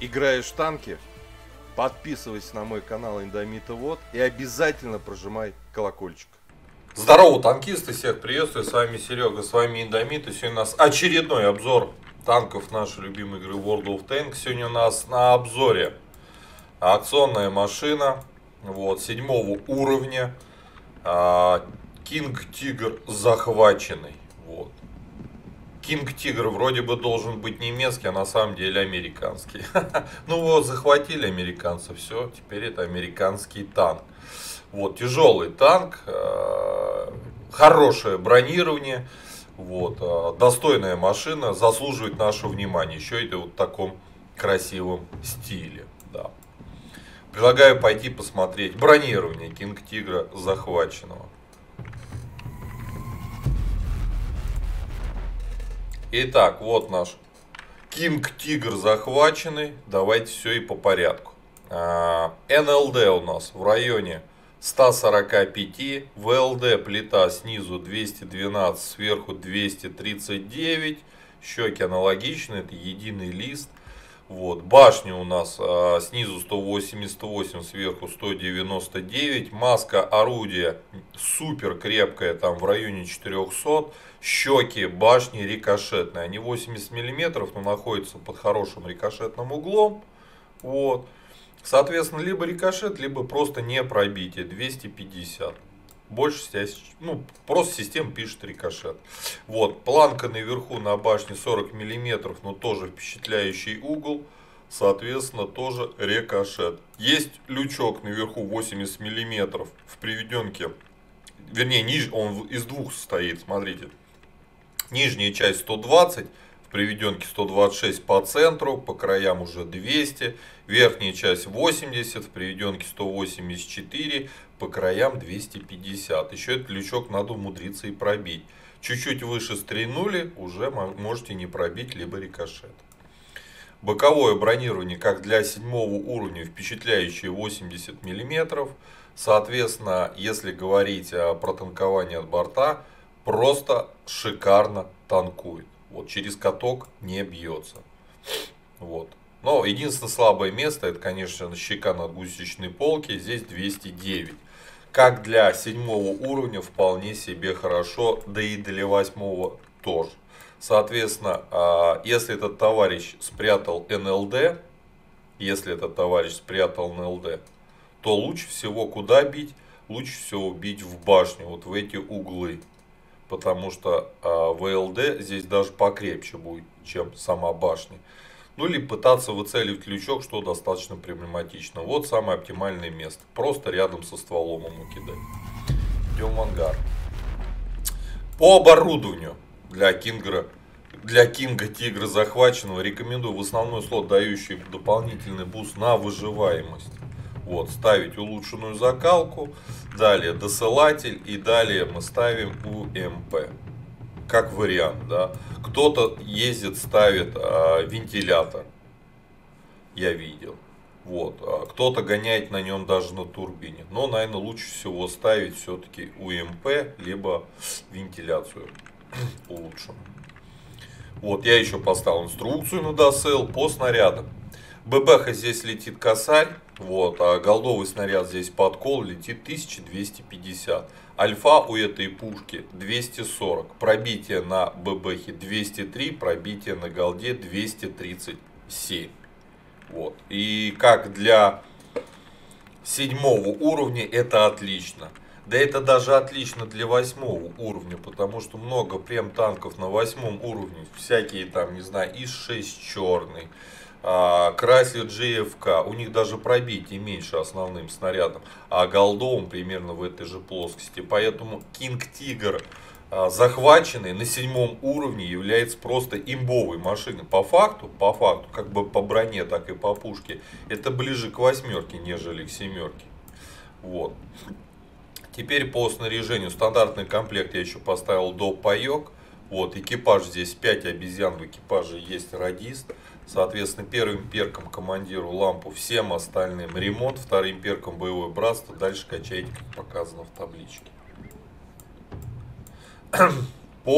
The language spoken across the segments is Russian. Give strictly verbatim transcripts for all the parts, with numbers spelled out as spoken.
Играешь в танки? Подписывайся на мой канал Индомитовод и обязательно прожимай колокольчик. Здорово, танкисты, всех приветствую, с вами Серега, с вами Индомит, и сегодня у нас очередной обзор танков нашей любимой игры World of Tanks. Сегодня у нас на обзоре акционная машина, вот, седьмого уровня, King Tiger захваченный, вот. King Tiger вроде бы должен быть немецкий, а на самом деле американский. Ну вот, захватили американцы, все, теперь это американский танк. Вот, тяжелый танк, хорошее бронирование, вот, достойная машина, заслуживает нашего внимания. Еще это вот в таком красивом стиле. Да. Предлагаю пойти посмотреть бронирование King Tiger захваченного. Итак, вот наш King Tiger захваченный. Давайте все и по порядку. эн эл дэ у нас в районе ста сорока пяти. вэ эл дэ плита снизу двести двенадцать, сверху двести тридцать девять. Щеки аналогичные, это единый лист. Вот. Башня у нас а, снизу сто восемьдесят восемь, сверху сто девяносто девять. Маска орудия супер крепкая, там в районе четырехсот. Щеки башни рикошетные. Они восемьдесят миллиметров, но находятся под хорошим рикошетным углом. Вот. Соответственно, либо рикошет, либо просто не пробитие. двести пятьдесят. Больше, ну, просто система пишет рикошет. Вот, планка наверху на башне сорок миллиметров, но тоже впечатляющий угол. Соответственно, тоже рикошет. Есть лючок наверху восемьдесят миллиметров в приведенке. Вернее, ниж, он из двух состоит, смотрите. Нижняя часть сто двадцать, в приведенке сто двадцать шесть по центру, по краям уже двести. Верхняя часть восемьдесят, в приведенке сто восемьдесят четыре, по краям двести пятьдесят. Еще этот лючок надо умудриться и пробить. Чуть-чуть выше стрельнули, уже можете не пробить, либо рикошет. Боковое бронирование, как для седьмого уровня, впечатляющее восемьдесят миллиметров. Соответственно, если говорить про танкование от борта, просто шикарно танкует. Вот, через каток не бьется. Вот. Но единственное слабое место, это, конечно, щека на гусеничной полке. Здесь двести девять. Как для седьмого уровня вполне себе хорошо, да и для восьмого тоже. Соответственно, если этот товарищ спрятал эн эл дэ, если этот товарищ спрятал эн эл дэ, то лучше всего куда бить? Лучше всего бить в башню, вот в эти углы. Потому что вэ эл дэ здесь даже покрепче будет, чем сама башня. Ну или пытаться выцеливать лючок, что достаточно проблематично. Вот самое оптимальное место. Просто рядом со стволом ему кидать. Идем в ангар. По оборудованию для Кинга, для Кинга Тигра захваченного рекомендую в основной слот, дающий дополнительный буст на выживаемость. Вот, ставить улучшенную закалку, далее досылатель и далее мы ставим у эм пэ. Как вариант, да. Кто-то ездит, ставит а, вентилятор, я видел. Вот. А кто-то гоняет на нем даже на турбине. Но, наверное, лучше всего ставить все-таки у эм пэ, либо вентиляцию улучшенную. Вот, я еще поставил инструкцию на досыл по снарядам. ББХ здесь летит косарь, вот, а голдовый снаряд здесь подкол летит тысяча двести пятьдесят. Альфа у этой пушки двести сорок. Пробитие на ББХе двести три, пробитие на голде двести тридцать семь. Вот. И как для седьмого уровня это отлично. Да это даже отлично для восьмого уровня, потому что много прем танков на восьмом уровне, всякие там, не знаю, ИС шесть черный, Chrysler джей эф ка, у них даже пробитие меньше основным снарядом, а голдовым примерно в этой же плоскости. Поэтому King Tiger захваченный на седьмом уровне является просто имбовой машиной. По факту, по факту, как бы по броне, так и по пушке, это ближе к восьмерке, нежели к семерке. Вот. Теперь по снаряжению. Стандартный комплект я еще поставил до паек. Вот, экипаж здесь пять обезьян, в экипаже есть радист. Соответственно, первым перком командиру лампу, всем остальным ремонт, вторым перком боевое братство. Дальше качаете, как показано в табличке. По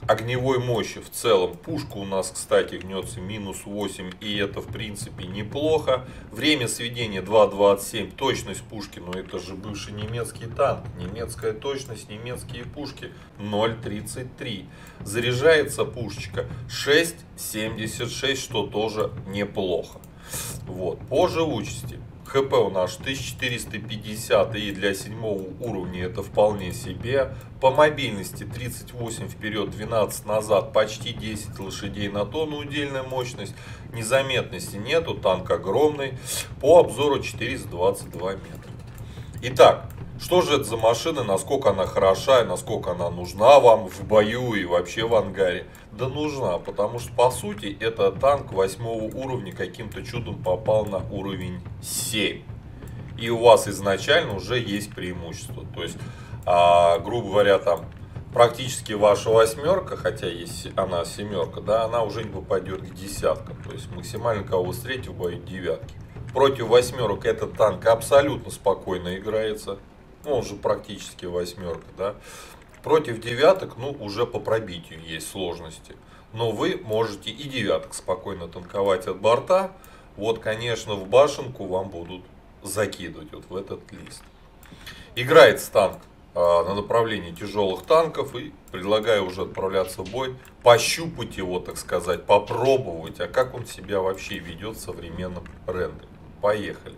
огневой мощи в целом. Пушка у нас, кстати, гнется минус восемь, и это в принципе неплохо. Время сведения два двадцать семь, точность пушки, но это же бывший немецкий танк. Немецкая точность, немецкие пушки ноль тридцать три. Заряжается пушечка шесть семьдесят шесть, что тоже неплохо. Вот. По живучести. ХП у нас тысяча четыреста пятьдесят, и для седьмого уровня это вполне себе. По мобильности тридцать восемь вперед, двенадцать назад, почти десять лошадей на тонну удельная мощность. Незаметности нету, танк огромный. По обзору четыреста двадцать два метра. Итак, что же это за машина, насколько она хороша и насколько она нужна вам в бою и вообще в ангаре? Да нужна, потому что по сути это танк восьмого уровня каким-то чудом попал на уровень семь. И у вас изначально уже есть преимущество. То есть, а, грубо говоря, там практически ваша восьмерка, хотя есть она семерка, да, она уже не попадет к десяткам. То есть максимально кого вы встретите в бою девятки. Против восьмерок этот танк абсолютно спокойно играется. Ну, он же практически восьмерка, да. Против девяток, ну, уже по пробитию есть сложности. Но вы можете и девяток спокойно танковать от борта. Вот, конечно, в башенку вам будут закидывать вот в этот лист. Играет танк а, на направлении тяжелых танков. И предлагаю уже отправляться в бой. Пощупать его, так сказать, попробовать. А как он себя вообще ведет в современном рендере. Поехали.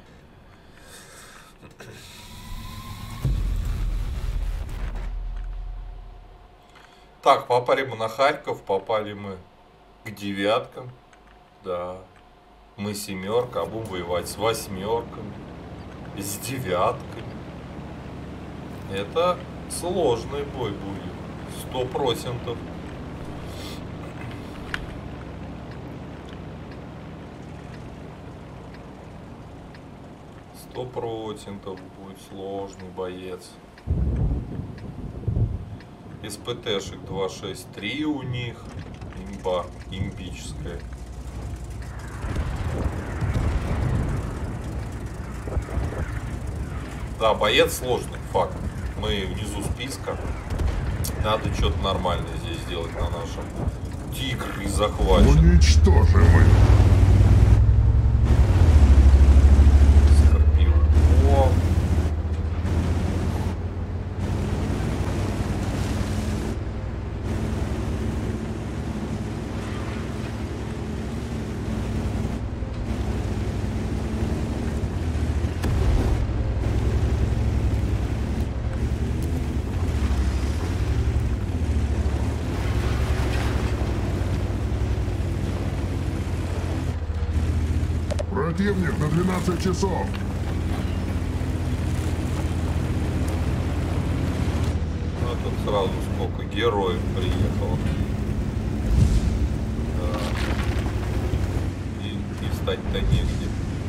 Так, попали мы на Харьков, попали мы к девяткам, да, мы семерка, а будем воевать с восьмерками, с девятками. Это сложный бой будет, сто процентов. Сто процентов будет сложный боец. СПТшек два шесть три у них. Имба имбическая. Да, боец сложный, факт. Мы внизу списка. Надо что-то нормальное здесь сделать на нашем Тигр и захвачен. Уничтожим их. Скорпион. Противник на двенадцать часов. А тут сразу сколько героев приехало. Да. И, и встать-то негде.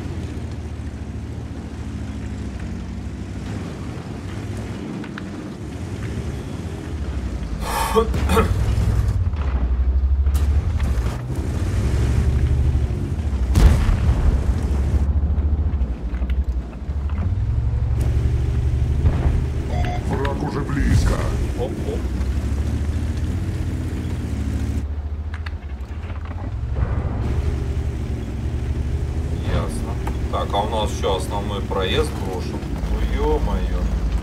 Оп-оп. Ясно. Так, а у нас еще основной проезд брошен. Ну ё-моё.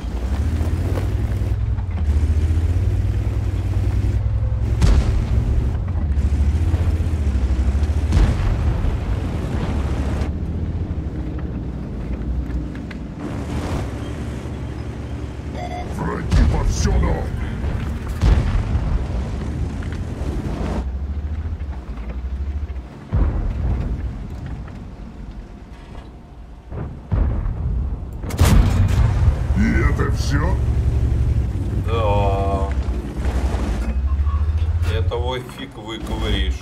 Враги повсюду. И это все? Да. Этого фиг выковыришь.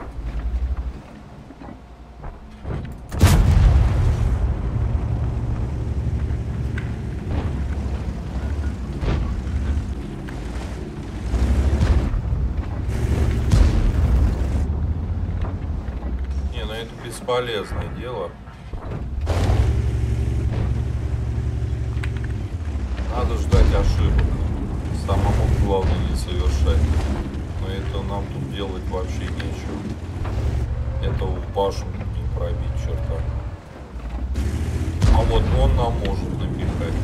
Не, ну это бесполезное дело. Надо ждать ошибок. Самому главное не совершать. Но это нам тут делать вообще нечего. Этого в башню не пробить, черта. А вот он нам может напихать.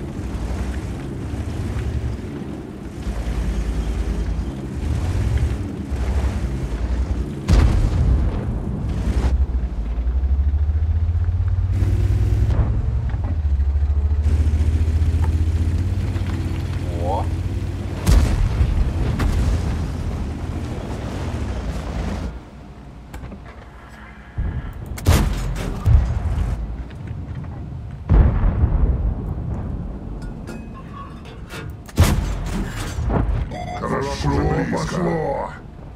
Хорошо пошло.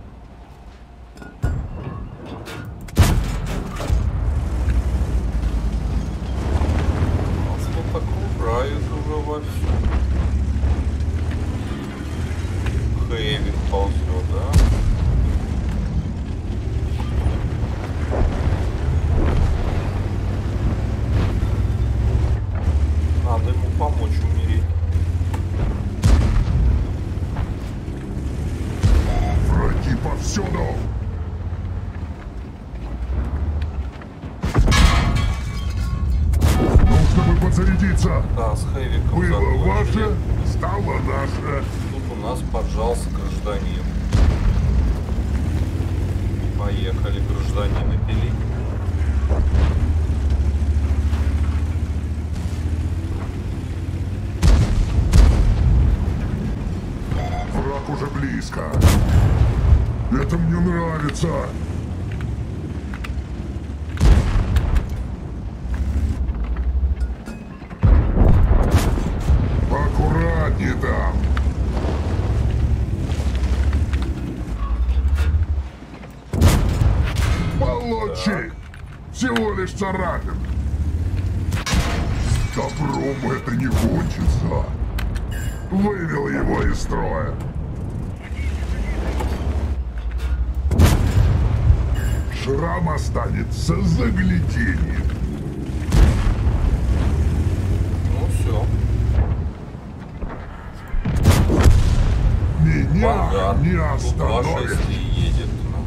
Нас вот окружают уже вовсю. Хэви ползет, да? Надо ему помочь умереть. Враги повсюду. Нужно бы подзарядиться. Да, с хэвиком Было закончили. ваше, стало наше. Тут у нас поджался гражданин. Поехали гражданина пилить. Враг уже близко. Это мне нравится. Аккуратнее там. Получи. Всего лишь царапин. Добром это не кончится. Вывел его из строя. Шрам останется загляденье. Ну все. Меня Погар. не Тут два остановишь. шести едет. Ну.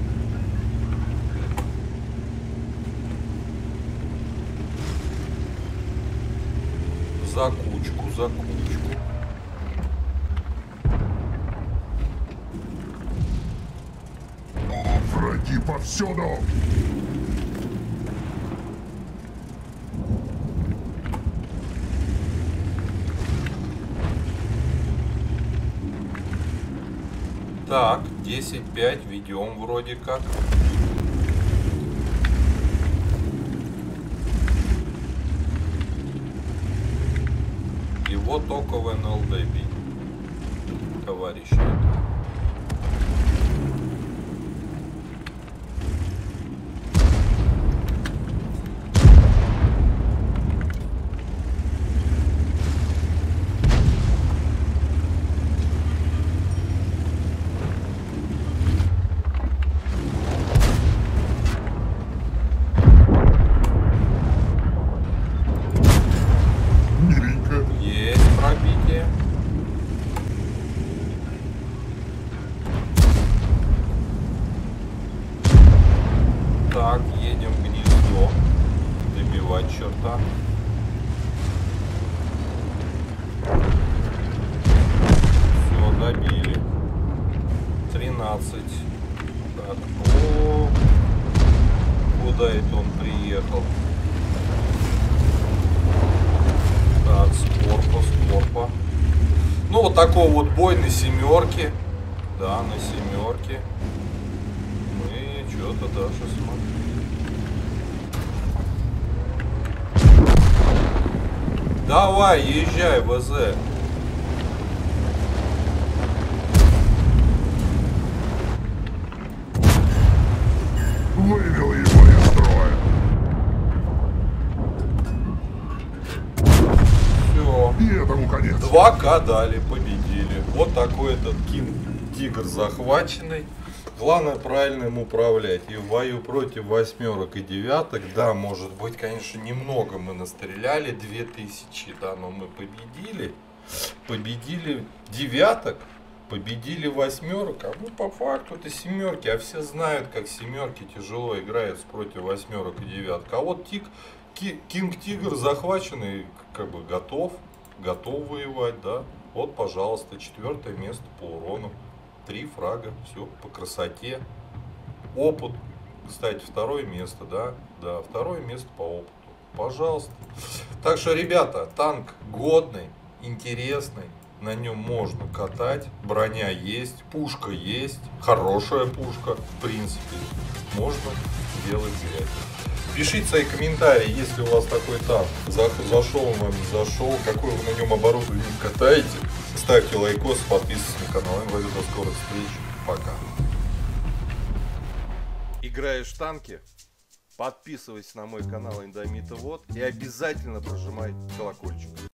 За кучку, за кучку. Враги повсюду. Так, десять пять ведем вроде как. Его только в эн эл дэ бить, товарищи. Миленько. Есть пробитие. Так, едем в гнездо. Добивать черта. Все, добили. тринадцать. Так, о, куда это он приехал? Так, скорпа, скорпа. Ну, вот такой вот бой на семерке. Да, на семерке. Мы что-то даже смотрим. Давай, езжай, ВЗ. Вывел его из строя. Все. И этому конец. два ка дали, победили. Вот такой этот Кинг Тигр захваченный. Главное правильно им управлять. И в бою против восьмерок и девяток, да, может быть, конечно, немного мы настреляли, две тысячи, да, но мы победили. Победили девяток. Победили восьмерок, а ну по факту это семерки, а все знают, как семерки тяжело играются против восьмерок и девяток. А вот Тик, Кинг Тигр захваченный, как бы готов, готов воевать, да. Вот, пожалуйста, четвертое место по урону, три фрага, все по красоте. Опыт, кстати, второе место, да, да, второе место по опыту, пожалуйста. Так что, ребята, танк годный, интересный. На нем можно катать, броня есть, пушка есть, хорошая пушка, в принципе, можно делать зря. Пишите свои комментарии, если у вас такой танк, зашел он вам, не зашел, какое вы на нем оборудование катаете. Ставьте лайкос, подписывайтесь на канал. До скорых встреч, пока. Играешь в танки? Подписывайся на мой канал Индомита Вот и обязательно прожимай колокольчик.